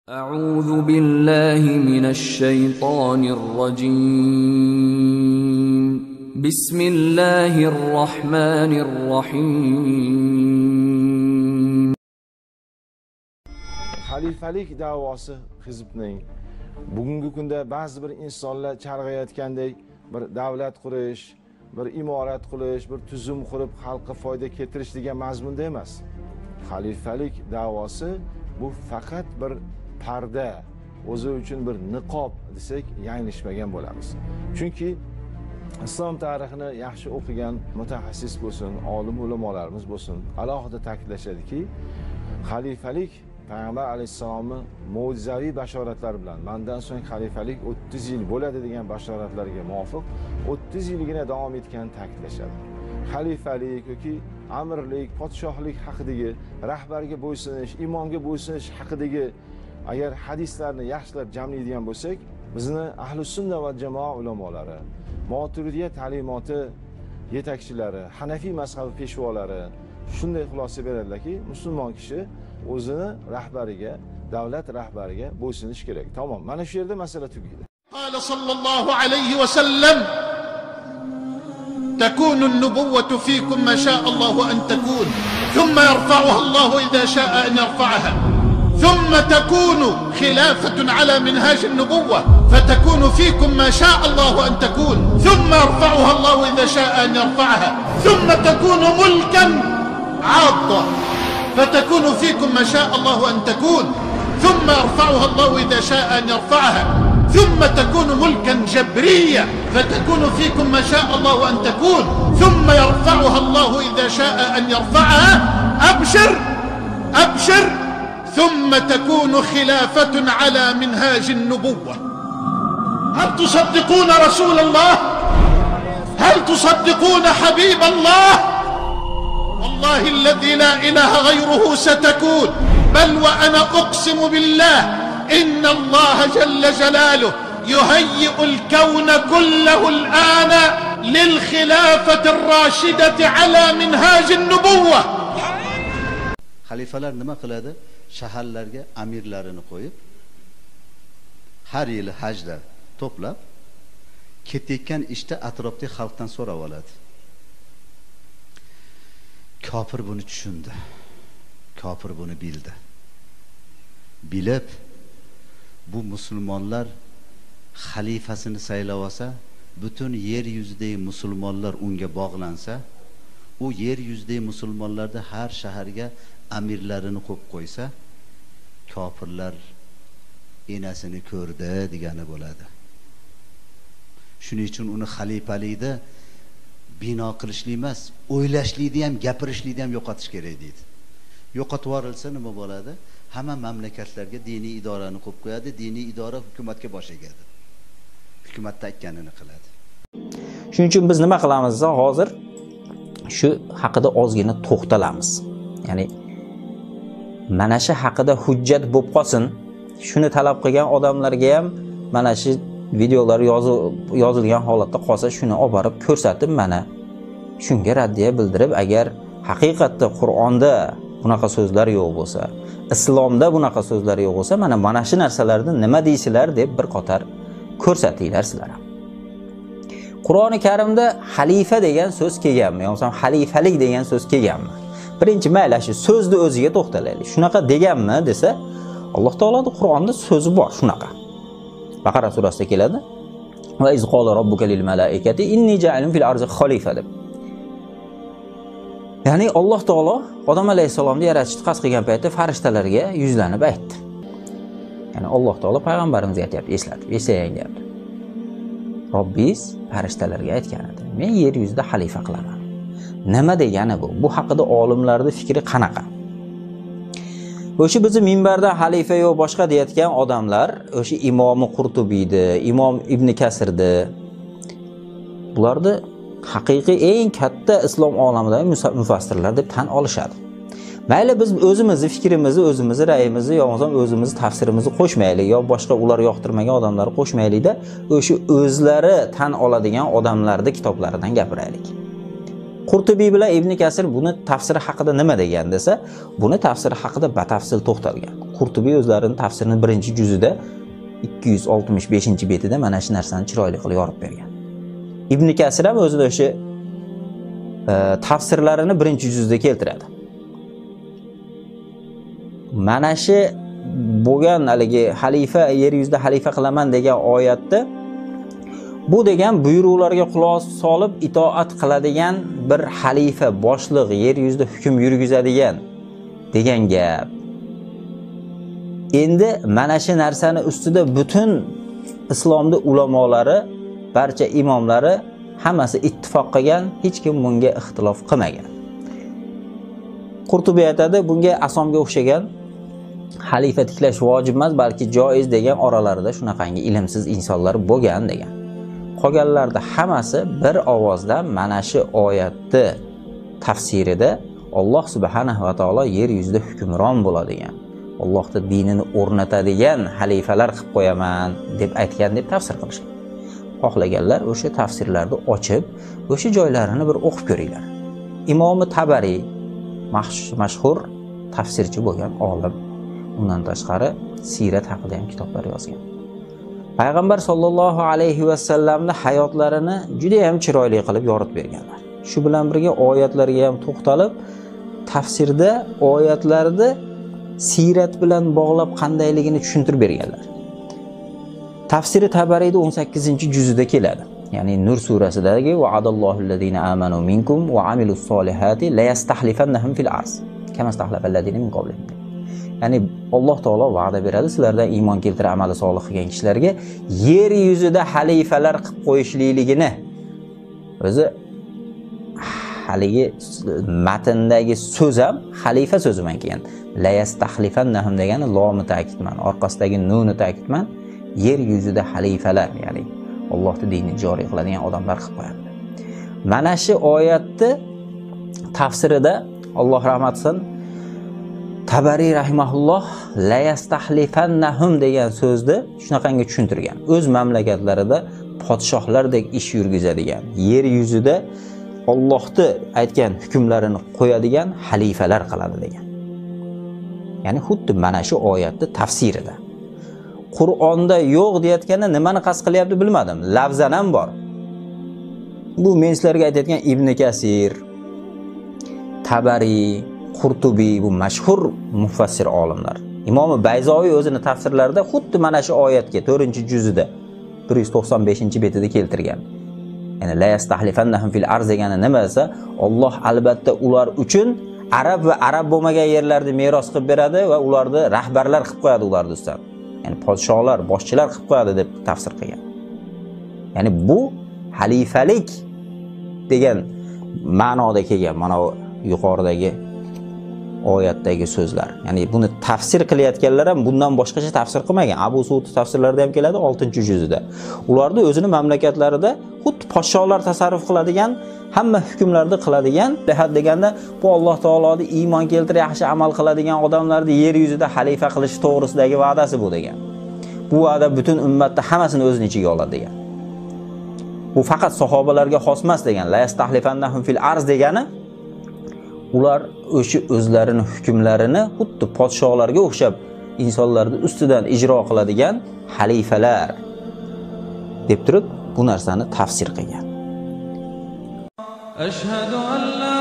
أعوذ بالله من الشيطان الرجيم بسم الله الرحمن الرحيم Xalifalik da'vosi hizbning bugungi kunda ba'zi bir insonlar charg'ayotgandek bir davlat qurish, bir imorat qurish, bir tuzum qurib xalqqa foyda keltirish degan mazmunda emas. Xalifalik da'vosi bu faqat bir parda, o'zi uchun bir niqob desak yanglishmagan bo'lamiz. Chunki islom tarixini yaxshi o'qigan mutaxassis bo'lsin, olim ulamolarimiz bo'lsin, alohida ta'kidlashadiki, xalifalik Payg'ambar alayhissalomning mo'jizaviy bashoratlari bilan mendan so'ng xalifalik 30 yil bo'ladi degan bashoratlarga muvofiq 30 yilgina davom etganini ta'kidlashadi. Xalifalik yoki amirlik, podshohlik haqidagi, rahbarga bo'ysunish, imomga bo'ysunish haqidagi agar hadislarni yaxshilab jamlaydigan bo'lsak, bizni Ahlus sunna va jamoa ulamolari, Moturidiyya ta'limoti yetakchilari, Hanafiy mazhabi peshvolari shunday xulosa beradilarki, musulmon kishi o'zini rahbariga, davlat rahbariga bo'ysunish kerak. Tamom, mana shu yerda masala tugaydi. Qala sallallohu alayhi va sallam تكون النبوة فيكم ما شاء الله أن تكون ثم يرفعها الله إذا شاء أن يرفعها ثم تكون خلافة على منهاج النبوة فتكون فيكم ما شاء الله أن تكون ثم يرفعها الله إذا شاء أن يرفعها ثم تكون ملكا عاضا فتكون فيكم ما شاء الله أن تكون ثم يرفعها الله إذا شاء أن يرفعها ثم تكون ملكا جبريا فتكون فيكم ما شاء الله أن تكون ثم يرفعها الله إذا شاء أن يرفعها أبشر أبشر ثم تكون خلافة على منهاج النبوة. هل تصدقون رسول الله؟ هل تصدقون حبيب الله؟ والله الذي لا إله غيره ستكون، بل وأنا أقسم بالله إن الله جل جلاله يهيئ الكون كله الآن للخلافة الراشدة على منهاج النبوة. Xalifalar nima qiladi? Shaharlarga amirlarini qo'yib, har yili hajda to'plab, ketayotgan ishda atrofdagi xalqdan so'rab oladi. Kofir buni tushundi. Kofir buni bildi. Bilib, bu musulmonlar xalifasini saylab olsa, butun yer yuzidagi musulmonlar unga bog'lansa, u yer yuzidagi musulmonlarda har shaharga amirlarini qo'yib qo'ysa, kofirlar enasini ko'rdi degani bo'ladi. Shuning uchun uni xalifalikda bino qilishlik emas, o'ylashlikni ham, gapirishlikni ham yo'qotish kerak deydi. Yo'qotib yuborilsa nima bo'ladi? Hamma mamlakatlarga diniy idorani qo'yib qo'yadi, diniy idora hukumatga bosh egadi. Hukumatda aytganini qiladi. Shuning uchun biz nima qilamiz? Hozir shu haqida ozgina to'xtalamiz. Ya'ni mana shu haqida hujjat bo'lib qolsin, shuni talab qilgan odamlarga ham mana shu videolar yozilgan holatda qolsa, shuni olib borib ko'rsatib, mana shunga raddiya bildirib, agar haqiqatda Qur'onda bunaqa so'zlar yo'q bo'lsa, islomda bunaqa so'zlar yo'q bo'lsa, mana shu narsalarni nima deysizlar deb bir qator ko'rsatinglar sizlar ham. Qur'oni Karimda xalifa degan so'z kelganmi, yoki xalifalik degan so'z kelganmi? Birinchi mayli shu so'zni o'ziga to'xtalaylik. Shunaqa deganmi desa, Alloh taoloning Qur'onda so'zi bor shunaqa. Baqara surasida keladi. Va iz qala robbuka lil malaikati inni ja'ilun fil ardi xalifa deb. Ya'ni Alloh taolo Odam alayhisalomni yaratishni qasd qilgan paytda farishtalarga yuzlanib aytdi. Ya'ni Alloh taolo payg'ambarimizga aytayapti, eslatib, eslang deyapti. Robbiz farishtalarga aytgan edi, men yer yuzida xalifa qilaman. Nima degani bu? Bu haqida olimlarning fikri qanaqa? O'sha bizni minbarda xalifa yo'q boshqa deyotgan odamlar, o'sha Imom Qurtubiydi, Imom Ibn Kasirdi. Bularni haqiqiy eng katta islom olamidagi mufassirlar deb tan olishadi. Mayli biz o'zimizni fikrimizni, o'zimizni ra'yimizni, yoki o'zimizni tafsirimizni qo'shmaylik, yo boshqa ular yoqtirmagan odamlarni qo'shmaylik-da, o'sha o'zlari tan oladigan odamlarning kitoblaridan gapiraylik. Qurtubiy bilan Ibn Kasir buni tafsiri haqida nima degan desa, buni tafsiri haqida batafsil to'xtalgan. Qurtubiy o'zlarining tafsirini birinchi juzida 265-betida mana shu narsani chiroyli qilib yorib bergan. Ibn Kasir ham o'zida o'sha tafsirlarini birinchi juzda keltiradi. Mana shu bo'lgan haligi xalifa, yer yuzida xalifa qilaman degan oyatda bu degan buyruqlarga quloq solib itoat qiladigan bir xalifa, boshliq, yer yuzida hukm yurgizadigan degan gap. Endi mana shu narsani ustida butun islomda ulamolari, barcha imomlari hammasi ittifoq qilgan, hech kim bunga ixtilof qilmagan. Qurtubiy aytadi, bunga asomga o'xshagan xalifa tiklash vojib emas, balki joiz degan oralarida shunaqangi ilmsiz insonlar bo'lgan degan. Qolganlarda hammasi bir ovozdan mana shu oyatni tafsirida Alloh subhanahu va taolo yer yuzida hukmron bo'ladigan, Allohning dinini o'rnatadigan xalifalar qilib qo'yaman deb aytgan deb tafsir qilishgan. Xohlaganlar o'sha tafsirlarni ochib, o'sha joylarini bir o'qib ko'ringlar. Imom Tabariy mashhur tafsirchi bo'lgan olim. Undan tashqari sirat haqida ham kitoblar yozgan. Payg'ambar sollallohu alayhi va sallamning hayotlarini juda ham chiroyli qilib yoritib berganlar. Shu bilan birga oyatlarga ham to'xtalib, tafsirda oyatlarni sirat bilan bog'lab qandayligini tushuntirib berganlar. Tafsiri Tabariyda 18-juzida keladi. Ya'ni Nur surasidagi va'adallohu allazina amanu minkum va amilus solihati la yastahlifannahum fil ars kama stahlafa allazina min qablihim. Ya'ni Alloh taolo va'da beradi, sizlardan iymon keltirib amali solih qilgan kishilarga yer yuzida xalifalar qilib qo'yishlikligini. O'zi haligi matndagi so'z ham xalifa so'zi bilan kelgan. La yastahlifannahum degani lomi ta'kidman, orqasidagi nuni ta'kidman. Yer yuzida xalifalar, ya'ni Allohning dinini joriy qiladigan odamlar qilib qo'yadi. Mana shu oyatni tafsirida Alloh rahmat qilsin, Tabariy rahimahulloh la yastahlifannahum degan so'zni shunaqangi tushuntirgan. O'z mamlakatlarida podshohlardek ish yurgizadigan, yer yuzida Allohning aytgan hukmlarini qo'yadigan xalifalar qiladi degan. Ya'ni xuddi mana shu oyatni tafsirida. Qur'onda yo'q deyotganda nimani qasd qilyapti bilmadim. Lafzan ham bor. Bu men sizlarga aytayotgan Ibn Kasir, Tabariy, Qurtubiy bu mashhur mufassir olimlar. Imom Bayzoviy o'zining tafsirlarida xuddi mana shu oyatga 4-juzida 195-betida keltirgan. Ya'ni la yastahlifannahum fil arz degani nima desa, Alloh albatta ular uchun arab va arab bo'lmagan yerlarni meros qilib beradi va ularni rahbarlar qilib qo'yadi ularning ustidan. Ya'ni podshohlar, boshchilar qilib qo'yadi deb tafsir qilgan. Ya'ni bu xalifalik degan ma'noda kelgan mana yuqoridagi oyatdagi so'zlar. Ya'ni buni tafsir qilayotganlar ham bundan boshqacha tafsir qilmagan. Abu Sud tafsirlarida ham keladi 6-juzida. Ularni o'zining mamlakatlarida xuddi podshohlar tasarruf qiladigan, hamma hukmlarni qiladigan, lahad deganda bu Alloh taoloning iymon keltirib yaxshi amal qiladigan odamlarni yer yuzida xalifa qilish to'g'risidagi va'dasi bu degan. Bu va'da butun ummatda hammasini o'z ichiga oladi degan. Bu faqat sahobalarga xos emas degan. La yastahlifannahum fil arz degani ular o'sha o'zlarining hukmlarini xuddi podshohlarga o'xshab insonlarning ustidan ijro qiladigan xalifalar deb turib bu narsani tafsir qilgan. Ashhadu an la